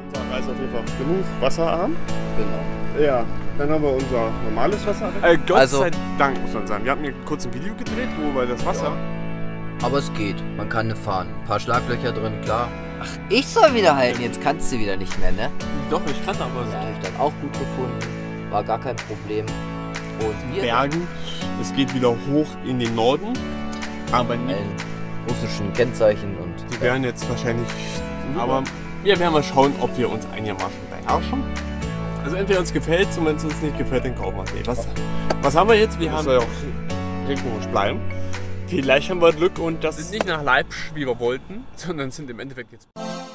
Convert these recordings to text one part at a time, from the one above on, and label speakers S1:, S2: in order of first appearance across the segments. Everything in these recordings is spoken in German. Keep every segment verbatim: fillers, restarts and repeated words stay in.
S1: Unser Reis auf jeden Fall genug wasserarm.
S2: Genau.
S1: Ja, dann haben wir unser normales Wasser. Äh, Gott
S2: also,
S1: sei Dank, muss man sagen. Wir haben hier kurz ein Video gedreht, wo wir das Wasser...
S2: Ja. Aber es geht, man kann fahren. Ein paar Schlaglöcher drin, klar. Ach, ich soll wieder halten, jetzt kannst du wieder nicht mehr, ne?
S1: Doch, ich kann aber
S2: Das
S1: so.
S2: habe ich dann auch gut gefunden. War gar kein Problem. Und wir
S1: Bergen, es geht wieder hoch in den Norden, aber nicht.
S2: Russischen Kennzeichen und...
S1: Die werden jetzt wahrscheinlich... Aber wir werden mal schauen, ob wir uns einigermaßen beherrschen. Also entweder uns gefällt es und wenn es uns nicht gefällt, dann kaufen wir es nicht. Was, was haben wir jetzt? Wir
S3: Das
S1: haben
S3: soll ja auch regnerisch bleiben.
S1: Vielleicht haben wir Glück und das
S3: Das ist nicht nach Leipzig, wie wir wollten, sondern sind im Endeffekt jetzt...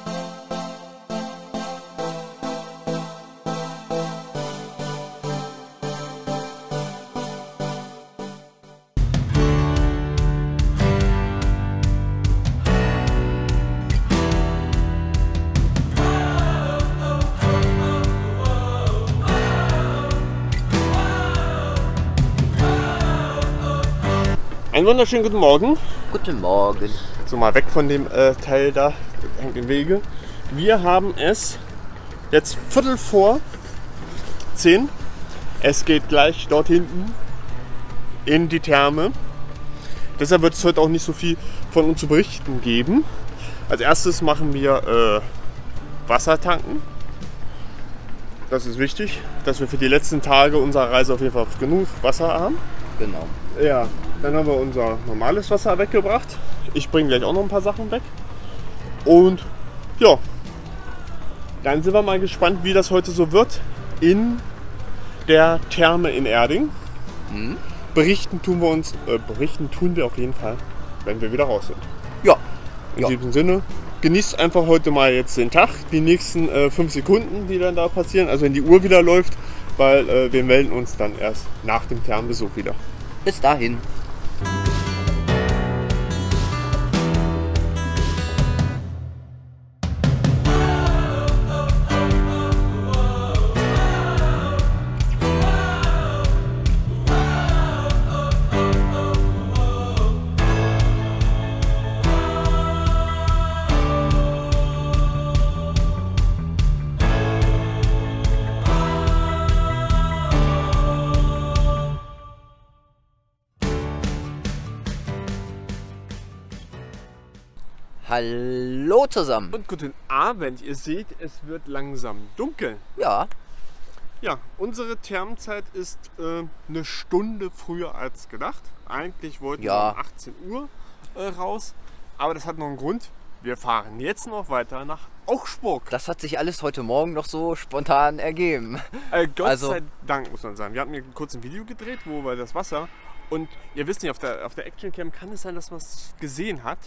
S1: Einen wunderschönen guten Morgen.
S2: Guten Morgen.
S1: So, mal weg von dem äh, Teil da, das hängt im Wege. Wir haben es jetzt Viertel vor zehn. Es geht gleich dort hinten in die Therme. Deshalb wird es heute auch nicht so viel von uns zu berichten geben. Als erstes machen wir äh, Wasser tanken. Das ist wichtig, dass wir für die letzten Tage unserer Reise auf jeden Fall genug Wasser haben.
S2: Genau.
S1: Ja, dann haben wir unser normales Wasser weggebracht. Ich bringe gleich auch noch ein paar Sachen weg. Und ja, dann sind wir mal gespannt, wie das heute so wird in der Therme in Erding.
S2: Mhm.
S1: Berichten tun wir uns, äh, berichten tun wir auf jeden Fall, wenn wir wieder raus sind.
S2: Ja.
S1: In
S2: Ja.
S1: diesem Sinne, genießt einfach heute mal jetzt den Tag, die nächsten äh, fünf Sekunden, die dann da passieren, also wenn die Uhr wieder läuft, weil äh, wir melden uns dann erst nach dem Thermenbesuch wieder.
S2: Bis dahin. Hallo zusammen.
S1: Und guten Abend, ihr seht, es wird langsam dunkel.
S2: Ja,
S1: Ja, unsere Thermenzeit ist äh, eine Stunde früher als gedacht. Eigentlich wollten
S2: Ja.
S1: wir um achtzehn Uhr äh, raus, aber das hat noch einen Grund. Wir fahren jetzt noch weiter nach Augsburg.
S2: das hat sich alles heute Morgen noch so spontan ergeben.
S1: Äh, Gott
S2: also-
S1: sei Dank, muss man sagen. Wir haben hier kurz ein Video gedreht, wo wir das Wasser... Und ihr wisst nicht, auf der, auf der Actioncam kann es sein, dass man es gesehen hat.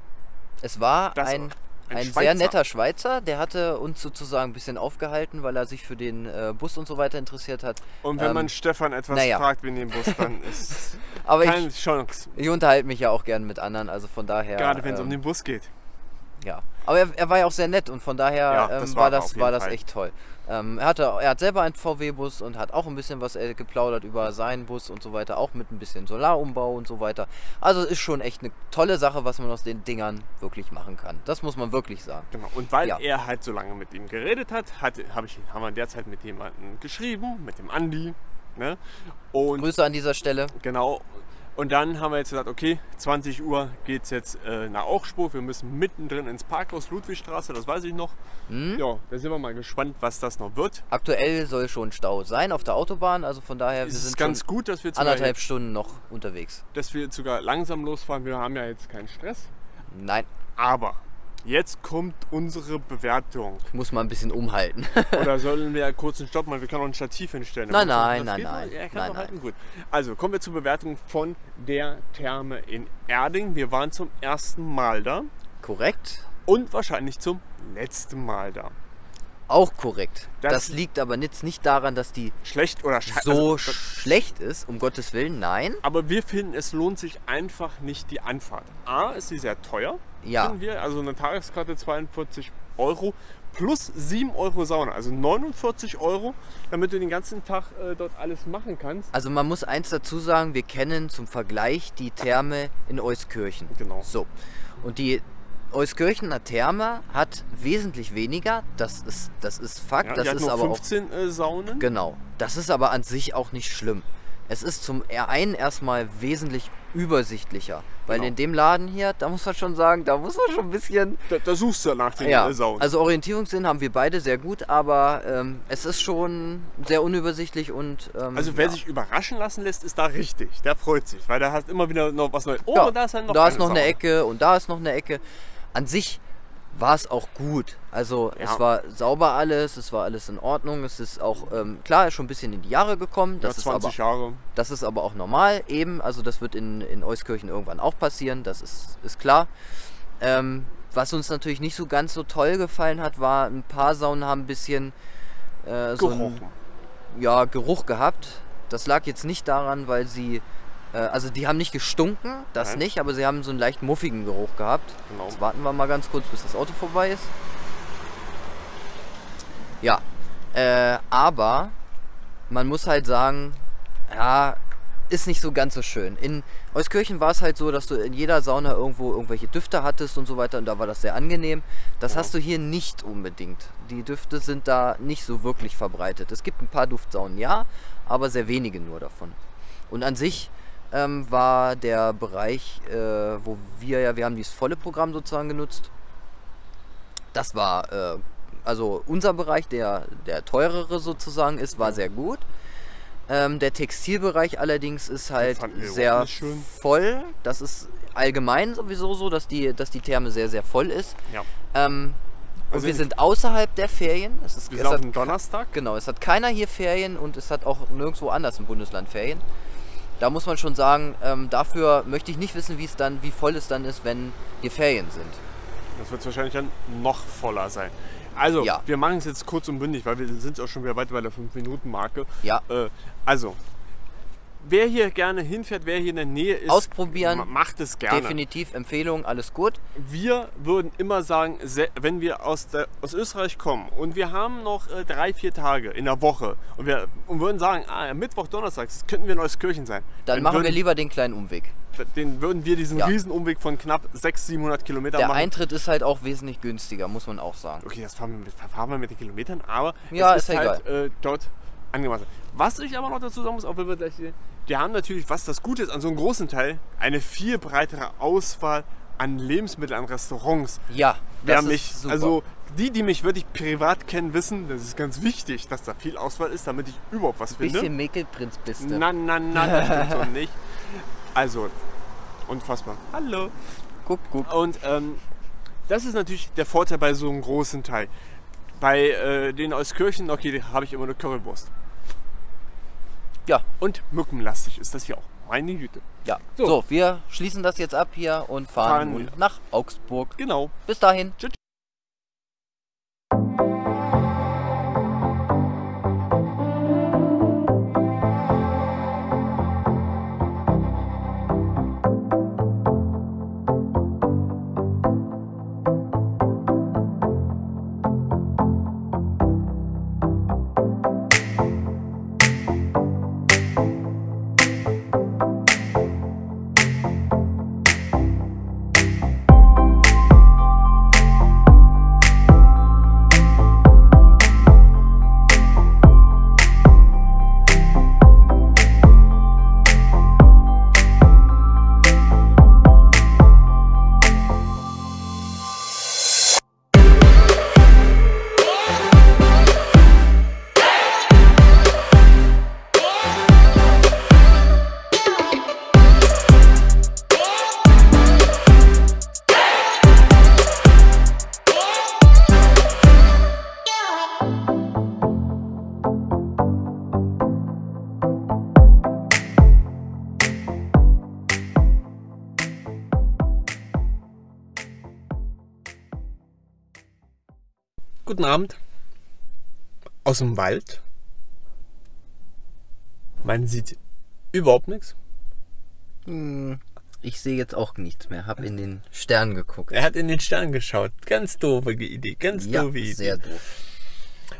S2: Es war
S1: Das-
S2: ein,
S1: ein
S2: ein
S1: Schweizer.
S2: sehr netter Schweizer, der hatte uns sozusagen ein bisschen aufgehalten, weil er sich für den äh, Bus und so weiter interessiert hat.
S1: Und wenn
S2: Ähm,
S1: man Stefan etwas
S2: naja.
S1: fragt wegen dem Bus, dann ist
S2: Aber
S1: keine
S2: ich,
S1: Chance.
S2: ich unterhalte mich ja auch gern mit anderen, also von daher...
S1: Gerade wenn es
S2: ähm,
S1: um den Bus geht.
S2: Ja, aber er, er war ja auch sehr nett und von daher
S1: Ja, das
S2: ähm,
S1: war
S2: war
S1: er
S2: das,
S1: auf jeden
S2: war das
S1: Fall.
S2: echt toll. Ähm, er, hatte, er hat selber einen V W-Bus und hat auch ein bisschen was äh, geplaudert über seinen Bus und so weiter, auch mit ein bisschen Solarumbau und so weiter. Also ist schon echt eine tolle Sache, was man aus den Dingern wirklich machen kann. Das muss man wirklich sagen.
S1: Genau. Und weil
S2: Ja.
S1: er halt so lange mit ihm geredet hat, hat hab ich, haben wir derzeit mit jemandem geschrieben, mit dem Andi. Ne? Und
S2: Grüße an dieser Stelle.
S1: genau. Und dann haben wir jetzt gesagt, okay, zwanzig Uhr geht es jetzt äh, nach Augsburg. Wir müssen mittendrin ins Parkhaus Ludwigstraße, das weiß ich noch.
S2: Hm?
S1: Ja, da sind wir mal gespannt, was das noch wird.
S2: Aktuell soll schon Stau sein auf der Autobahn, also von daher, wir
S1: Es ist
S2: sind
S1: ganz
S2: schon
S1: gut, dass wir, sogar
S2: anderthalb
S1: jetzt,
S2: Stunden noch unterwegs.
S1: dass wir jetzt sogar langsam losfahren. Wir haben ja jetzt keinen Stress.
S2: Nein,
S1: Aber jetzt kommt unsere Bewertung.
S2: ich muss mal ein bisschen umhalten.
S1: Oder sollen wir kurz einen Stopp machen? Wir können auch ein Stativ hinstellen.
S2: Nein,
S1: Das
S2: nein,
S1: geht
S2: nein,
S1: noch?
S2: nein.
S1: Ja, kann
S2: Nein,
S1: noch
S2: nein.
S1: halten. Gut. Also kommen wir zur Bewertung von der Therme in Erding. Wir waren zum ersten Mal da
S2: Korrekt?
S1: und wahrscheinlich zum letzten Mal da.
S2: Auch korrekt.
S1: Das-
S2: Das, liegt aber jetzt nicht daran, dass die
S1: Schlecht oder scheiße.
S2: so
S1: Also,
S2: schlecht ist, um Gottes Willen, nein.
S1: aber wir finden, es lohnt sich einfach nicht die Anfahrt. A, ist sie sehr teuer,
S2: Ja.
S1: finden wir. Also eine Tageskarte zweiundvierzig Euro plus sieben Euro Sauna. Also neunundvierzig Euro, damit du den ganzen Tag äh, dort alles machen kannst.
S2: Also man muss eins dazu sagen, wir kennen zum Vergleich die Therme in Euskirchen.
S1: Genau.
S2: So. Und die Euskirchener Therme hat wesentlich weniger, das ist, das ist Fakt.
S1: Ja,
S2: das
S1: die hat
S2: ist
S1: nur
S2: aber
S1: fünfzehn
S2: auch,
S1: äh, Saunen.
S2: genau, das ist aber an sich auch nicht schlimm. Es ist zum einen erstmal wesentlich übersichtlicher, weil
S1: Genau.
S2: in dem Laden hier, da muss man schon sagen, da muss man schon ein bisschen...
S1: Da, da suchst du nach den
S2: Ja,
S1: äh, Saunen.
S2: also Orientierungssinn haben wir beide sehr gut, aber ähm, es ist schon sehr unübersichtlich und... Ähm,
S1: Also wer
S2: ja.
S1: sich überraschen lassen lässt, ist da richtig. Der freut sich, weil der hat immer wieder noch was Neues. Oh,
S2: Ja,
S1: da ist halt noch
S2: da ist
S1: eine
S2: noch eine
S1: Saune.
S2: Ecke und da ist noch eine Ecke. An sich war es auch gut. Also
S1: Ja.
S2: es war sauber alles, es war alles in Ordnung. Es ist auch, ähm, klar, ist schon ein bisschen in die Jahre gekommen.
S1: Ja,
S2: Das, ist, aber,
S1: zwanzig Jahre.
S2: das ist aber auch normal eben. Also das wird in, in Euskirchen irgendwann auch passieren, das ist, ist klar. Ähm, was uns natürlich nicht so ganz so toll gefallen hat, war, ein paar Saunen haben ein bisschen äh, so
S1: Gerochen.
S2: einen ja, Geruch gehabt. Das lag jetzt nicht daran, weil sie... Also die haben nicht gestunken, das
S1: Nein.
S2: nicht, aber sie haben so einen leicht muffigen Geruch gehabt.
S1: Genau.
S2: Jetzt warten wir mal ganz kurz, bis das Auto vorbei ist. Ja, äh, aber man muss halt sagen, ja, ist nicht so ganz so schön. In Euskirchen war es halt so, dass du in jeder Sauna irgendwo irgendwelche Düfte hattest und so weiter und da war das sehr angenehm. Das
S1: Ja.
S2: hast du hier nicht unbedingt. Die Düfte sind da nicht so wirklich verbreitet. Es gibt ein paar Duftsaunen, ja, aber sehr wenige nur davon. Und an sich ähm, war der Bereich, äh, wo wir ja, wir haben dieses volle Programm sozusagen genutzt. Das war, äh, also unser Bereich, der, der teurere sozusagen ist, war sehr gut. Ähm, der Textilbereich allerdings ist halt
S1: fanden wir
S2: sehr
S1: überhaupt nicht schön.
S2: voll. Das ist allgemein sowieso so, dass die, dass die Therme sehr, sehr voll ist.
S1: Ja.
S2: Ähm, und
S1: Also
S2: wir
S1: in-
S2: sind außerhalb der Ferien. Es ist,
S1: Wir
S2: es
S1: sind auf
S2: hat
S1: dem Donnerstag.
S2: Genau, es hat keiner hier Ferien und es hat auch nirgendwo anders im Bundesland Ferien. Da muss man schon sagen, ähm, dafür möchte ich nicht wissen, wie es dann, wie voll es dann ist, wenn hier Ferien sind.
S1: Das wird wahrscheinlich dann noch voller sein. Also,
S2: Ja.
S1: wir machen es jetzt kurz und bündig, weil wir sind auch schon wieder weit bei der fünf Minuten Marke.
S2: Ja.
S1: Äh, also, wer hier gerne hinfährt, wer hier in der Nähe ist,
S2: Ausprobieren.
S1: ma- macht es gerne.
S2: Definitiv Empfehlung, alles gut.
S1: Wir würden immer sagen, se- wenn wir aus, der, aus Österreich kommen und wir haben noch äh, drei, vier Tage in der Woche und wir und würden sagen, ah, Mittwoch, Donnerstag, das könnten wir in Euskirchen sein.
S2: Dann machen
S1: würden,
S2: wir lieber den kleinen Umweg.
S1: Den würden wir diesen
S2: Ja.
S1: Riesenumweg von knapp sechshundert, siebenhundert Kilometern
S2: Der
S1: machen.
S2: Eintritt ist halt auch wesentlich günstiger, muss man auch sagen.
S1: Okay, das fahren wir mit, fahren wir mit den Kilometern, aber
S2: Ja,
S1: es
S2: ist
S1: ist,
S2: ja
S1: halt äh, dort angemacht. Was ich aber noch dazu sagen muss, auch wenn wir gleich sehen, wir haben natürlich, was das Gute ist, an so einem großen Teil, eine viel breitere Auswahl an Lebensmitteln, an Restaurants.
S2: Ja,
S1: Wer
S2: das
S1: mich,
S2: ist super.
S1: also die, die mich wirklich privat kennen, wissen, das ist ganz wichtig, dass da viel Auswahl ist, damit ich überhaupt was finde.
S2: Bisschen Mäkelprinz bist du.
S1: Na, na, na, das stimmt so nicht. Also, unfassbar. Hallo.
S2: Guck, guck.
S1: Und ähm, das ist natürlich der Vorteil bei so einem großen Teil. Bei äh, den Euskirchen, okay, da habe ich immer eine Currywurst.
S2: Ja,
S1: Und mückenlastig ist das hier auch. Meine Güte.
S2: ja.
S1: So.
S2: So. wir schließen das jetzt ab hier und fahren,
S1: Fahren
S2: nun
S1: wir.
S2: nach Augsburg.
S1: Genau.
S2: Bis dahin.
S1: Tschüss. Guten Abend. Aus dem Wald. Man sieht überhaupt nichts.
S2: Hm, ich sehe jetzt auch nichts mehr. Hab in den Stern geguckt.
S1: Er hat in den Stern geschaut. Ganz doofe Idee. Ganz
S2: Ja,
S1: doofe Idee.
S2: sehr doof.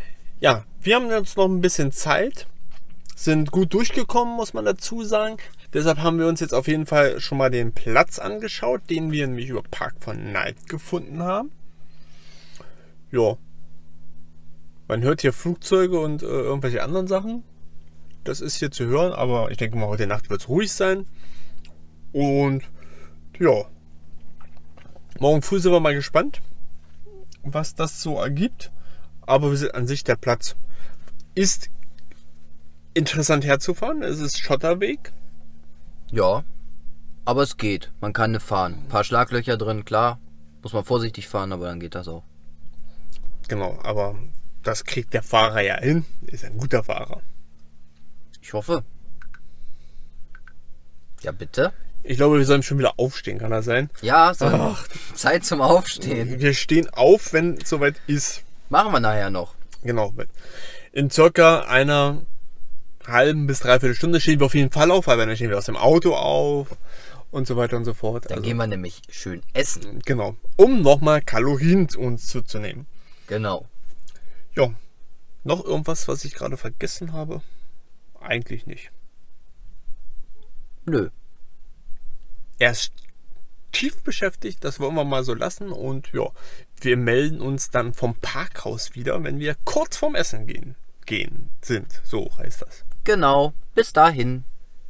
S1: Ja, wir haben jetzt noch ein bisschen Zeit. Sind gut durchgekommen, muss man dazu sagen. Deshalb haben wir uns jetzt auf jeden Fall schon mal den Platz angeschaut, den wir nämlich über Park von Night gefunden haben. Ja. Man hört hier Flugzeuge und äh, irgendwelche anderen Sachen. Das ist hier zu hören, aber ich denke mal, heute Nacht wird es ruhig sein. Und ja. Morgen früh sind wir mal gespannt, was das so ergibt. Aber wir sind an sich, der Platz ist interessant herzufahren. Es ist Schotterweg.
S2: Ja, aber es geht. Man kann ne fahren. Ein paar Schlaglöcher drin, klar. Muss man vorsichtig fahren, aber dann geht das auch.
S1: Genau, aber das kriegt der Fahrer ja hin. Ist ein guter Fahrer.
S2: Ich hoffe. Ja, bitte?
S1: Ich glaube, wir sollen schon wieder aufstehen, kann das sein?
S2: Ja, so.
S1: Ach.
S2: Zeit zum Aufstehen.
S1: Wir stehen auf, wenn es soweit ist.
S2: Machen wir nachher noch.
S1: Genau. In circa einer halben bis dreiviertel Stunde stehen wir auf jeden Fall auf, weil dann stehen wir aus dem Auto auf und so weiter und so fort.
S2: Dann
S1: also,
S2: gehen wir nämlich schön essen.
S1: Genau. Um nochmal Kalorien zu uns zuzunehmen.
S2: Genau.
S1: Ja. Noch irgendwas, was ich gerade vergessen habe? Eigentlich nicht.
S2: Nö.
S1: Er ist tief beschäftigt, das wollen wir mal so lassen. Und ja, wir melden uns dann vom Parkhaus wieder, wenn wir kurz vorm Essen gehen, gehen sind. So heißt das.
S2: Genau. Bis dahin.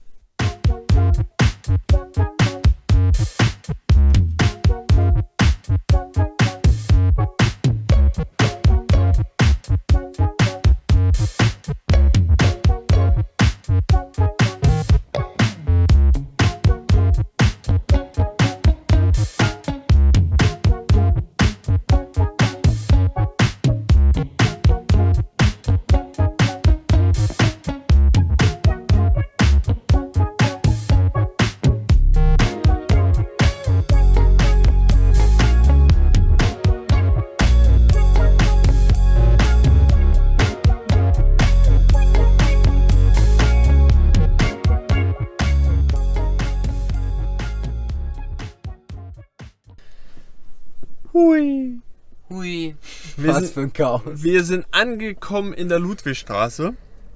S1: Hui.
S2: Hui.
S1: Wir
S2: Was
S1: sind,
S2: für ein Chaos.
S1: wir sind angekommen in der Ludwigstraße.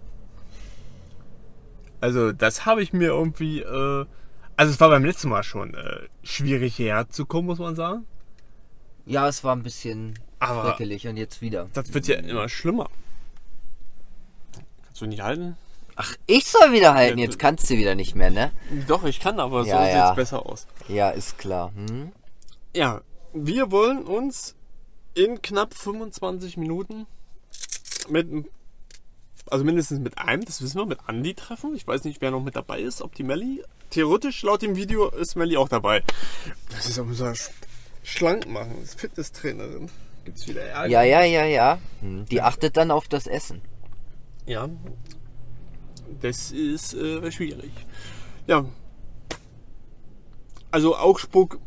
S1: Also das habe ich mir irgendwie... Äh, also es war beim letzten Mal schon äh, schwierig hierher zu kommen, muss man sagen.
S2: Ja, es war ein bisschen
S1: Aber-
S2: schrecklich und jetzt wieder.
S1: Das wird ja immer schlimmer. Kannst du nicht halten?
S2: Ach, ich soll wieder halten. Jetzt kannst du wieder nicht mehr, ne?
S1: Doch, ich kann, aber
S2: Ja,
S1: so
S2: ja.
S1: sieht es besser aus.
S2: Ja, ist klar. Hm?
S1: Ja, wir wollen uns in knapp fünfundzwanzig Minuten mit, also mindestens mit einem, das wissen wir, mit Andi treffen. Ich weiß nicht, wer noch mit dabei ist, ob die Melli. Theoretisch, laut dem Video, ist Melli auch dabei. Das ist unser Sch- Schlankmachen, das Fitnesstrainerin. Gibt's wieder Ärger?
S2: Ja, ja, ja, ja. Hm. Die achtet dann auf das Essen.
S1: Ja, das ist äh, schwierig. Ja, also Augsburg,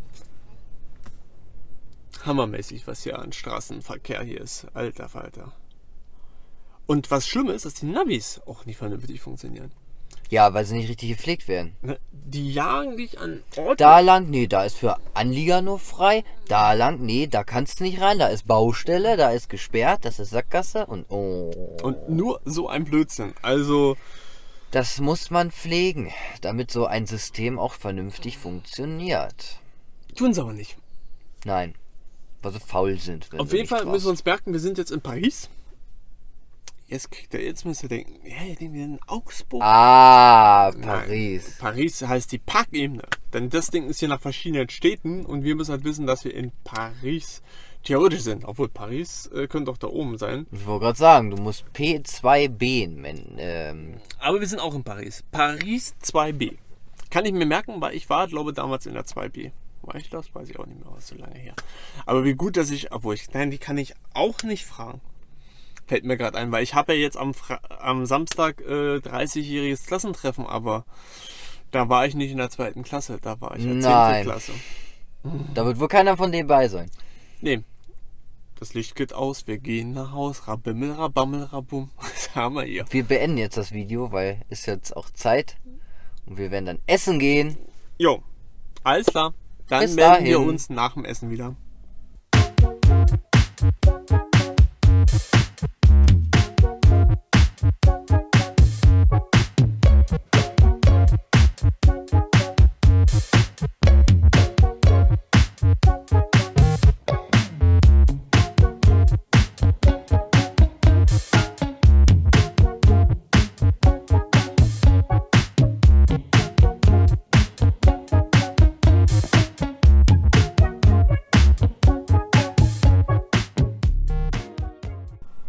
S1: hammermäßig, was hier an Straßenverkehr hier ist. Alter Falter. Und was schlimm ist, dass die Navis auch nicht vernünftig funktionieren.
S2: Ja, weil sie nicht richtig gepflegt werden.
S1: Ne, die jagen dich an Orte.
S2: Da lang, nee, da ist für Anlieger nur frei. Da lang, nee, da kannst du nicht rein. Da ist Baustelle, da ist gesperrt, das ist Sackgasse und oh.
S1: Und nur so ein Blödsinn. Also,
S2: Das muss man pflegen, damit so ein System auch vernünftig funktioniert.
S1: tun sie aber nicht.
S2: Nein, weil sie faul sind. wenn
S1: Auf
S2: du
S1: jeden
S2: nicht
S1: Fall
S2: brauchst.
S1: müssen wir uns merken, wir sind jetzt in Paris. Jetzt kriegt er, jetzt müsst ihr denken, ja, ihr denkt, wir sind in Augsburg.
S2: Ah,
S1: Nein,
S2: Paris.
S1: Paris heißt die Parkebene. Denn das Ding ist hier nach verschiedenen Städten und wir müssen halt wissen, dass wir in Paris theoretisch sind. Obwohl Paris äh, könnte auch da oben sein.
S2: Ich wollte gerade sagen, du musst P zwei B, wenn, ähm,
S1: Aber wir sind auch in Paris. Paris zwei B. Kann ich mir merken, weil ich war, glaube damals in der zwei B. War ich das? Weiß ich auch nicht mehr, was so lange her. Aber wie gut, dass ich, obwohl ich, nein, die kann ich auch nicht fragen. Fällt mir gerade ein, weil ich habe ja jetzt am, Fra am Samstag äh, dreißigjähriges Klassentreffen, aber da war ich nicht in der zweiten Klasse, da war ich in der
S2: Nein.
S1: zehnten Klasse.
S2: da wird wohl keiner von denen bei sein.
S1: Nee, das Licht geht aus, wir gehen nach Haus, rabimmel, rabammel, rabum. Was haben wir hier?
S2: Wir beenden jetzt das Video, weil ist jetzt auch Zeit. Und wir werden dann essen gehen.
S1: Jo, alles klar. Dann
S2: Bis
S1: melden wir
S2: dahin.
S1: uns nach dem Essen wieder.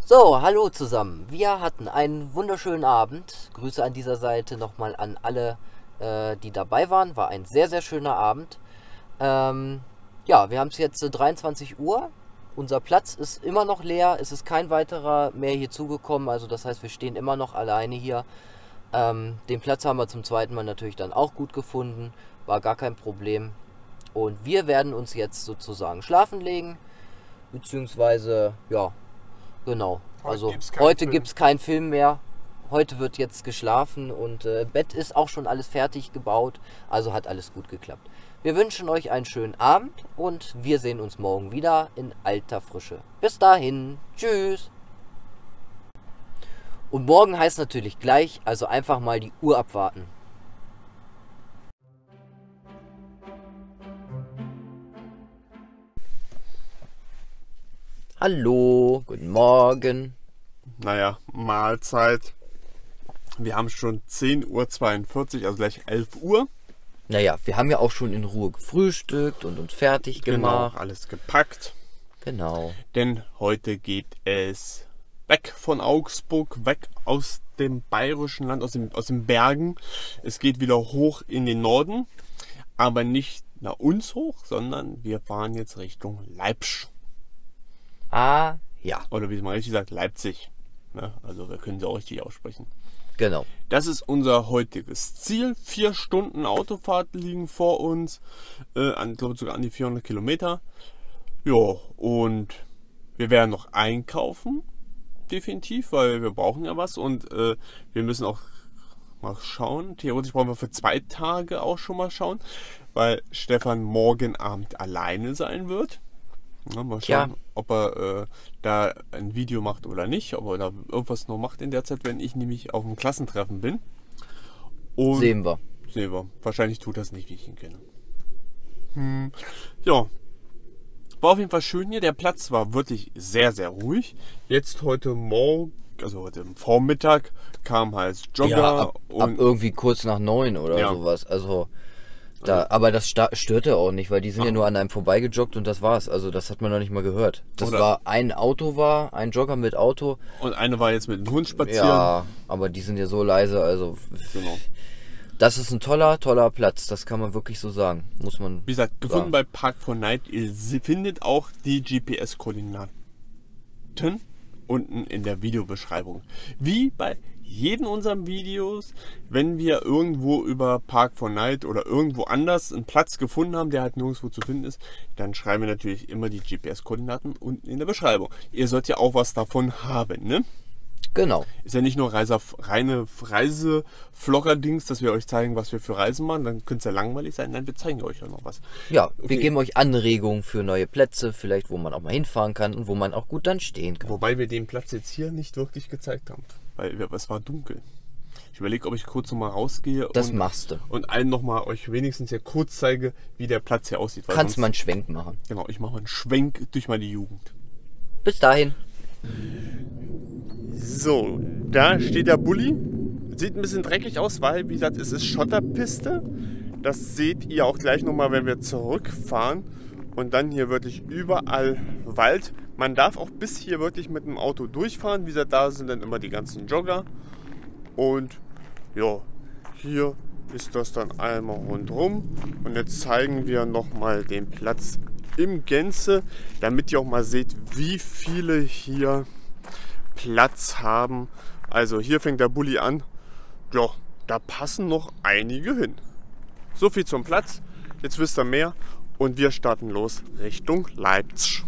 S2: So, hallo zusammen. Wir hatten einen wunderschönen Abend. Grüße an dieser Seite nochmal an alle, äh, die dabei waren. War ein sehr, sehr schöner Abend. Ähm, ja, wir haben es jetzt äh, dreiundzwanzig Uhr. Unser Platz ist immer noch leer. Es ist kein weiterer mehr hier zugekommen. Also das heißt, wir stehen immer noch alleine hier. Ähm, den Platz haben wir zum zweiten Mal natürlich dann auch gut gefunden. War gar kein Problem. Und wir werden uns jetzt sozusagen schlafen legen. Beziehungsweise, ja, genau.
S1: Heute
S2: Also
S1: gibt's keinen
S2: heute
S1: Film.
S2: gibt es keinen Film mehr. Heute wird jetzt geschlafen und äh, Bett ist auch schon alles fertig gebaut. Also hat alles gut geklappt. Wir wünschen euch einen schönen Abend und wir sehen uns morgen wieder in alter Frische. Bis dahin. Tschüss. Und morgen heißt natürlich gleich, also einfach mal die Uhr abwarten. Hallo, guten Morgen.
S1: Naja, Mahlzeit. Wir haben schon zehn Uhr zweiundvierzig, also gleich elf Uhr.
S2: Naja, wir haben ja auch schon in Ruhe gefrühstückt und uns fertig gemacht.
S1: Genau, alles gepackt.
S2: Genau.
S1: Denn heute geht es weg von Augsburg, weg aus dem bayerischen Land, aus, dem, aus den Bergen. Es geht wieder hoch in den Norden, aber nicht nach uns hoch, sondern wir fahren jetzt Richtung Leipzig.
S2: Ah, ja,
S1: Oder wie man richtig sagt, Leipzig. Ne? Also wir können sie auch richtig aussprechen.
S2: genau.
S1: Das ist unser heutiges Ziel. Vier Stunden Autofahrt liegen vor uns. Äh, an, glaube sogar an die vierhundert Kilometer. Ja, und wir werden noch einkaufen. Definitiv, weil wir brauchen ja was. Und äh, wir müssen auch mal schauen. Theoretisch brauchen wir für zwei Tage auch schon mal schauen. Weil Stefan morgen Abend alleine sein wird. Ja, mal schauen,
S2: Tja.
S1: ob er äh, da ein Video macht oder nicht, ob er da irgendwas noch macht in der Zeit, wenn ich nämlich auf dem Klassentreffen bin. Und
S2: Sehen wir.
S1: sehen wir. Wahrscheinlich tut das nicht, wie ich ihn kenne. Hm. Ja. War auf jeden Fall schön hier. Der Platz war wirklich sehr, sehr ruhig. Jetzt heute Morgen, also heute im Vormittag, kam halt Jogger
S2: Ja, ab, ab
S1: und
S2: irgendwie kurz nach neun oder
S1: Ja.
S2: sowas. Also, da, aber das sta- störte auch nicht, weil die sind ja nur an einem vorbeigejoggt und das war's. Also, das hat man noch nicht mal gehört. Das
S1: Oder-
S2: war ein Auto, war ein Jogger mit Auto.
S1: und eine war jetzt mit dem Hund spazieren.
S2: Ja, aber die sind ja so leise. Also,
S1: Genau.
S2: das ist ein toller, toller Platz. Das kann man wirklich so sagen. Muss man.
S1: Wie gesagt, gefunden
S2: Ja.
S1: bei Park for Night. Ihr sie- findet auch die G P S-Koordinaten unten in der Videobeschreibung. Wie bei jeden unseren Videos, wenn wir irgendwo über Park for Night oder irgendwo anders einen Platz gefunden haben, der halt nirgendwo zu finden ist, dann schreiben wir natürlich immer die G P S-Koordinaten unten in der Beschreibung. Ihr sollt ja auch was davon haben, ne?
S2: Genau.
S1: Ist ja nicht nur Reise, reine Reisevlogger-Dings, dass wir euch zeigen, was wir für Reisen machen, dann könnte es ja langweilig sein. Nein, wir zeigen euch ja noch was.
S2: Ja, wir
S1: Okay.
S2: geben euch Anregungen für neue Plätze, vielleicht wo man auch mal hinfahren kann und wo man auch gut dann stehen kann.
S1: Wobei wir den Platz jetzt hier nicht wirklich gezeigt haben, weil wir, es war dunkel. Ich überlege, ob ich kurz nochmal rausgehe
S2: Das
S1: und,
S2: machst du.
S1: und allen nochmal euch wenigstens hier kurz zeige, wie der Platz hier aussieht. weil
S2: Kannst
S1: sonst-
S2: mal einen Schwenk machen.
S1: Genau, ich mache mal einen Schwenk durch meine Jugend.
S2: Bis dahin.
S1: So, da steht der Bulli. Sieht ein bisschen dreckig aus, weil, wie gesagt, es ist Schotterpiste. Das seht ihr auch gleich nochmal, wenn wir zurückfahren. Und dann hier wirklich überall Wald. Man darf auch bis hier wirklich mit dem Auto durchfahren. Wie gesagt, da sind dann immer die ganzen Jogger. Und ja, hier ist das dann einmal rundherum. Und jetzt zeigen wir nochmal den Platz im Gänze, damit ihr auch mal seht, wie viele hier Platz haben. Also hier fängt der Bulli an. Ja, da passen noch einige hin. So viel zum Platz. Jetzt wisst ihr mehr. Und wir starten los Richtung Leipzig.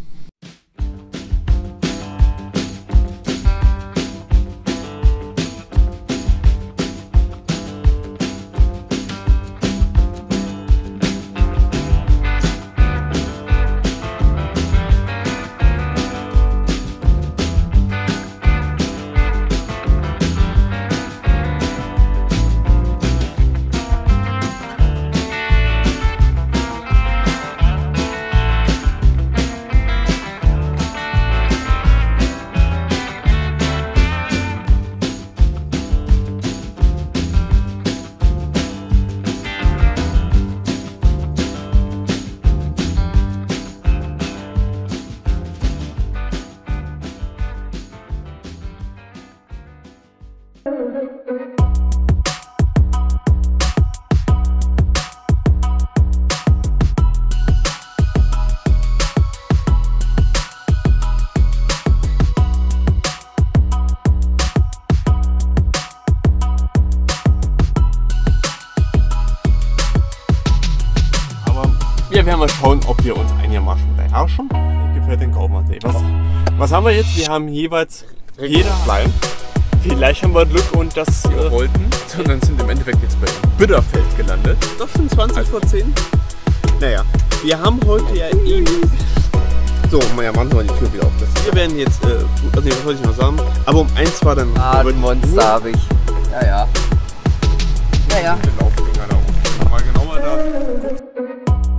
S1: Wir werden mal schauen, ob wir uns einigermaßen beherrschen. Ich gefällt den Kaufmannsee. Was, was haben wir jetzt? Wir haben jeweils jeder bleiben. Vielleicht haben wir Glück und das
S3: Wir
S1: äh,
S3: wollten, sondern sind im Endeffekt jetzt bei Bitterfeld gelandet.
S1: doch schon zwanzig vor zehn. Naja, wir haben heute ja eh. So, ja, machen wir mal die Tür wieder auf. Das wir werden jetzt, äh, also was wollte ich noch sagen? Aber um eins war dann.
S2: Ah, ein Monster habe ich. Ja, ja. Ja, ja.
S3: Die Laufdinger da oben. Mal genauer da.